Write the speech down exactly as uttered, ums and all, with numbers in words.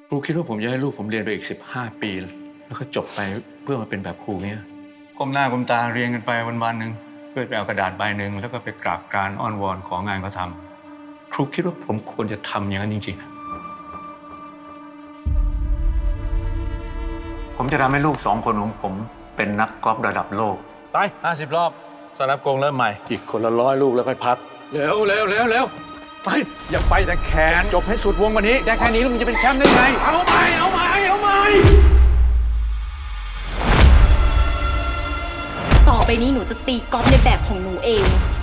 ครูคิดว่าผมจะให้ลูกผมเรียนไปอีกสิบห้าปีแล้วก็จบไปเพื่อมาเป็นแบบครูเนี้ยก้มหน้าก้มตาเรียนกันไปวันๆหนึ่งเพื่อไปเอากระดาษใบหนึ่งแล้วก็ไปกราบการอ้อนวอนของงานเขาทำครูคิดว่าผมควรจะทำอย่างนั้นจริงๆผมจะทำให้ลูกสองคนของผมเป็นนักกอล์ฟระดับโลกไปห้าสิบรอบสนับกงเริ่มใหม่อีกคนละร้อยลูกแล้วค่อยพักเร็วเร็วเร็วเร็วไปอย่าไปแต่แขนจบให้สุดวงวันนี้ได้แค่นี้แล้วมันจะเป็นแชมป์ได้ไงเอาใหม่เอาใหม่เอาใหม่ต่อไปนี้หนูจะตีกอล์ฟในแบบของหนูเอง